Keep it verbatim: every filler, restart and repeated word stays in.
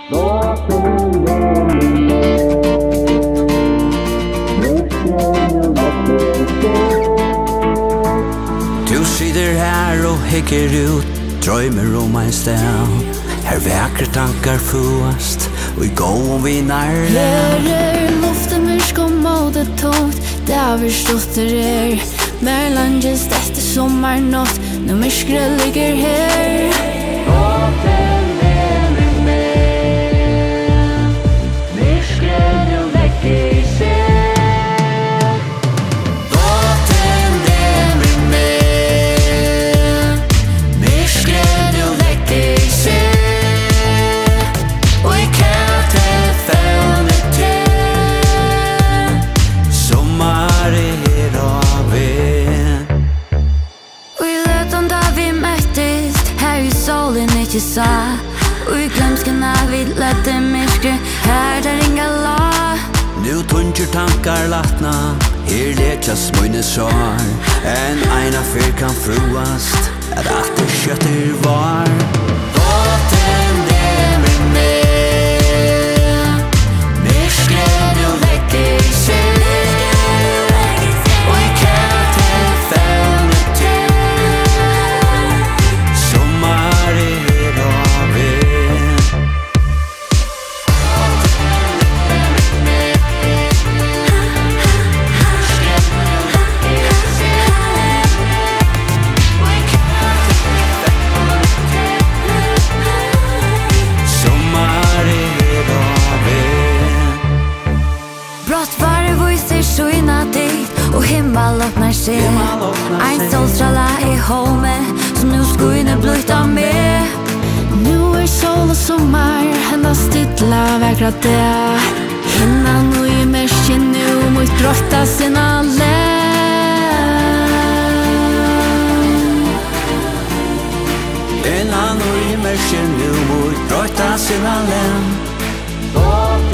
Du sitter här och hygger ut, droymir om en stad. Här vakrir tankar føðast och i góðum vinarlag. Her er luftin myrk og mótið tungt, dagur stuttur er. Mer leingist eftir summarnátt, nu myrkrið liggur her. Lotið nemur meg, myrkrið nu leggur sig. Lotið nemur meg, myrkrið nu leggur sig. Og i kæti fevni til, Summarið er á veg. og i løtum da vi møttist, her i solen ikke sa. Og i glömskan av vi lette myrkrið, her der inga la. Nu tungt tankar latna, her letjas mine sår. En eina fyr kan føðast, at aftur skjøtter var. Lotið nemur meg, myrkrið nu leggur sig. Og i kæti fevni til, Summarið er á veg. Summarið er á veg. brått Várið vísir skyna dit, og himmel öppnar sig. Ein solstråla i home, som nu skyner bløtt av meg. Nu er sol og sommar, henda stilla vakra det. Hinna nu i mørket nu, mot drotta sina lem. En annan i mörken nu mot bröta sina lem.